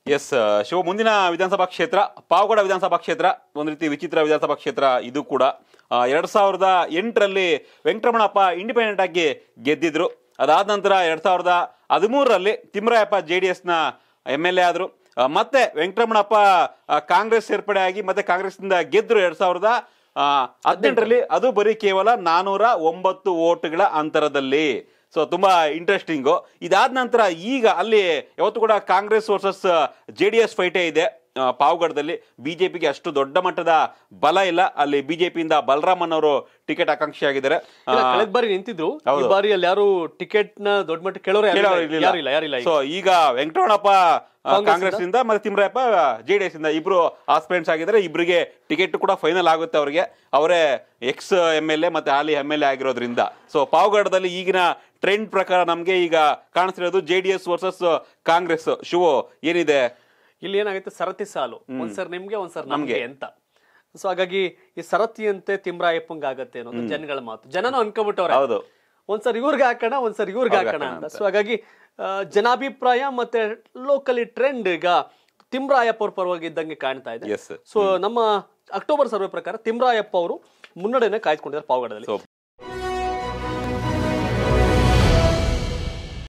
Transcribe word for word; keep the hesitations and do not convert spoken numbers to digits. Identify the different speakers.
Speaker 1: S Shiva ಮುಂದಿನ ವಿಧಾನಸಭಾ ಕ್ಷೇತ್ರ ಪಾವಗಡ ವಿಧಾನಸಭಾ ಕ್ಷೇತ್ರ ಒಂದು ರೀತಿ ವಿಚಿತ್ರ ವಿಧಾನಸಭಾ ಕ್ಷೇತ್ರ ಇದು ಕೂಡ ಎರಡ್ ಸಾವಿರದ ಎಂಟರಲ್ಲಿ ವೆಂಕಟರಮಣಪ್ಪ ಇಂಡಿಪೆಂಡೆಂಟ್ ಆಗಿ ಗೆದ್ದಿದ್ರು. ಅದಾದ ನಂತರ ಎರಡ್ ಸಾವಿರದ ಹದಿಮೂರರಲ್ಲಿ ತಿಮ್ಮರಾಯಪ್ಪ ಜೆ ಡಿ ಎಸ್ ನ ಎಮ್ ಎಲ್ ಎ ಆದ್ರು. ಮತ್ತೆ ವೆಂಕಟರಮಣಪ್ಪ ಕಾಂಗ್ರೆಸ್ ಸೇರ್ಪಡೆ ಆಗಿ ಮತ್ತೆ ಕಾಂಗ್ರೆಸ್ ನಿಂದ ಗೆದ್ರು ಎರಡ್ ಸಾವಿರದ ಹದಿನೆಂಟರಲ್ಲಿ. ಅದು ಬರೀ ಕೇವಲ ನಾನೂರ ಒಂಬತ್ತು ಓಟ್ಗಳ ಅಂತರದಲ್ಲಿ. ಸೊ ತುಂಬಾ ಇಂಟ್ರೆಸ್ಟಿಂಗು. ಇದಾದ ನಂತರ ಈಗ ಅಲ್ಲಿ ಯಾವತ್ತು ಕೂಡ Congress versus J D S ಫೈಟೇ ಇದೆ ಪಾವಗಡದಲ್ಲಿ. ಬಿಜೆಪಿಗೆ ಅಷ್ಟು ದೊಡ್ಡ ಮಟ್ಟದ ಬಲ ಇಲ್ಲ. ಅಲ್ಲಿ ಬಿಜೆಪಿಯಿಂದ ಬಲರಾಮನ್ ಅವರು ಟಿಕೆಟ್ ಆಕಾಂಕ್ಷಿ ಆಗಿದ್ದಾರೆ.
Speaker 2: ಕಳೆದ ಬಾರಿ ನಿಂತಿದ್ರು, ಈ ಬಾರಿ ಅಲ್ಲಿ ಯಾರು ಟಿಕೆಟ್ ನ ದೊಡ್ಡ ಮಟ್ಟ ಕೇಳೋರು ಯಾರಿಲ್ಲ.
Speaker 1: ಸೊ ಈಗ ವೆಂಕಟರಮಣಪ್ಪ ಕಾಂಗ್ರೆಸ್ ಇಂದ ಮತ್ತೆ ತಿಮ್ಮರಾಯಪ್ಪ ಜೆಡಿಎಸ್ ಇಂದ ಇಬ್ರು ಆಸ್ಪಿರೆಂಟ್ಸ್ ಆಗಿದ್ದಾರೆ. ಇಬ್ಬರಿಗೆ ಟಿಕೆಟ್ ಕೂಡ ಫೈನಲ್ ಆಗುತ್ತೆ ಅವ್ರಿಗೆ. ಅವರೇ ಎಕ್ಸ್ ಎಂ ಎಲ್ ಎ ಮತ್ತೆ ಹಾಲಿ ಎಂ ಎಲ್ ಎ ಆಗಿರೋದ್ರಿಂದ. ಸೊ ಪಾವಗಡದಲ್ಲಿ ಈಗಿನ ಟ್ರೆಂಡ್ ಪ್ರಕಾರ ನಮ್ಗೆ ಈಗ ಕಾಣಿಸ್ತಿರೋದು J D S versus Congress. Shivu ಏನಿದೆ
Speaker 2: ಇಲ್ಲಿ ಏನಾಗುತ್ತೆ, ಸರತಿ ಸಾಲು, ಒಂದ್ಸರ್ ನಿಮ್ಗೆ ಒಂದ್ಸರ್ ನಮ್ಗೆ ಅಂತ. ಸೊ ಹಾಗಾಗಿ ಈ ಸರತಿಯಂತೆ ತಿಮ್ಮರಾಯಪ್ಪಂಗ ಆಗತ್ತೆ ಅನ್ನೋದು ಜನಗಳ ಮಾತು. ಜನನು ಅನ್ಕೋಬಿಟ್ಟವ್ರೆ, ಹೌದು ಒಂದ್ಸರ್ ಇವ್ರಿಗೆ ಹಾಕೋಣ ಒಂದ್ಸರ್ ಇವ್ರಿಗೆ ಹಾಕೋಣ ಅಂತ. ಸೊ ಹಾಗಾಗಿ ಜನಾಭಿಪ್ರಾಯ ಮತ್ತೆ ಲೋಕಲಿ ಟ್ರೆಂಡ್ ಈಗ ತಿಮ್ಮರಾಯಪ್ಪ ಅವ್ರ ಪರವಾಗಿ ಇದ್ದಂಗೆ ಕಾಣ್ತಾ ಇದೆ. ಸೊ ನಮ್ಮ ಅಕ್ಟೋಬರ್ ಸರ್ವೆ ಪ್ರಕಾರ ತಿಮ್ಮರಾಯಪ್ಪ ಅವರು ಮುನ್ನಡೆನ ಕಾಯ್ದುಕೊಂಡಿದ್ದಾರೆ ಪಾವಗಡದಲ್ಲಿ.